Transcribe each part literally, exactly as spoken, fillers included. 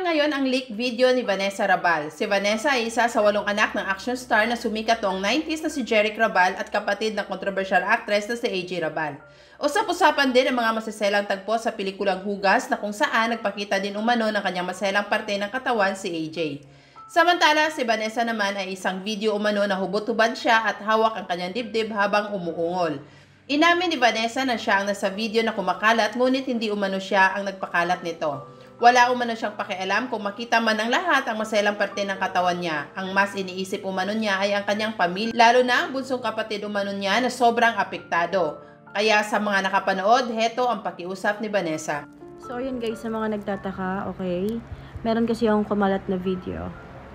Viral ngayon ang leaked video ni Vanessa Rabal. Si Vanessa ay isa sa walong anak ng action star na sumikat noong nineties na si Jeric Rabal at kapatid ng controversial actress na si A J Rabal. Usap-usapan din ang mga masaselang tagpo sa pelikulang Hugas na kung saan nagpakita din umano ng kanyang maselang parte ng katawan si A J. Samantala, si Vanessa naman ay isang video umano na hubot-hubad siya at hawak ang kanyang dibdib habang umuungol. Inamin ni Vanessa na siya ang nasa video na kumakalat ngunit hindi umano siya ang nagpakalat nito. Wala umano siyang pakialam kung makita man ng lahat ang maselang parte ng katawan niya. Ang mas iniisip umano niya ay ang kanyang pamilya, lalo na ang bunsong kapatid umano niya na sobrang apektado. Kaya sa mga nakapanood, heto ang pakiusap ni Vanessa. So ayun guys, sa mga nagtataka, okay, meron kasi akong kumalat na video.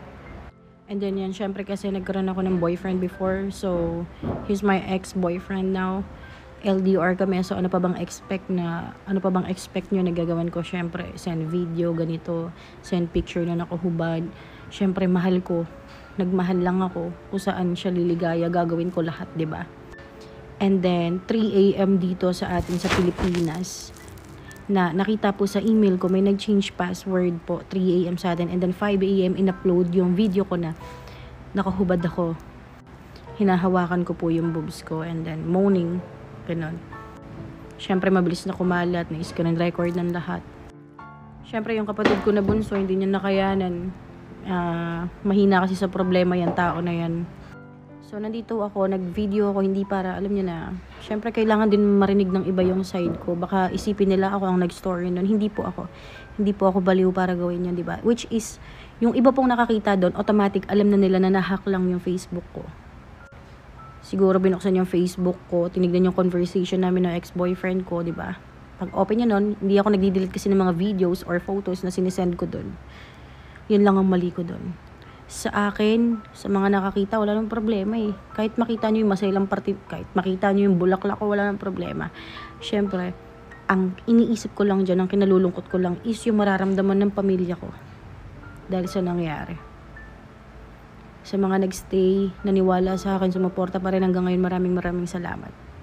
And then yan, syempre kasi nagkaroon ako ng boyfriend before. So, he's my ex-boyfriend now. L D R kami, so ano pa bang expect na, ano pa bang expect nyo na gagawin ko? Syempre, send video, ganito, send picture na nakahubad. Syempre, mahal ko. Nagmahal lang ako kung saan siya liligaya, gagawin ko lahat, ba diba? And then, three A M dito sa atin sa Pilipinas, na nakita po sa email ko, may nag-change password po, three A M sa atin. And then, five A M in-upload yung video ko na nakahubad ako. Hinahawakan ko po yung boobs ko, and then, moaning. Ganon. Siyempre, mabilis na kumalat, na-screen record ng lahat. Siyempre, yung kapatid ko na bunso, hindi niya nakayanan. Uh, mahina kasi sa problema yung tao na yan. So, nandito ako, nag-video ako, hindi para, alam niyo na, siyempre, kailangan din marinig ng iba yung side ko. Baka isipin nila ako ang nag-story nun. Hindi po ako. Hindi po ako baliw para gawin yun, di ba? Which is, yung iba pong nakakita doon, automatic, alam na nila na nahack lang yung Facebook ko. Siguro binuksan yung Facebook ko, tinignan yung conversation namin ng ex-boyfriend ko, di ba? Pag open niya nun, hindi ako nagdi-delete kasi ng mga videos or photos na sinisend ko dun. Yun lang ang mali ko dun. Sa akin, sa mga nakakita, wala nang problema eh. Kahit makita nyo yung masaylang party, kahit makita nyo yung bulaklak ko, wala nang problema. Siyempre, ang iniisip ko lang dyan, ang kinalulungkot ko lang is yung mararamdaman ng pamilya ko. Dahil sa nangyari. Sa mga nagstay, naniwala sa akin, sumuporta pa rin hanggang ngayon, maraming maraming salamat.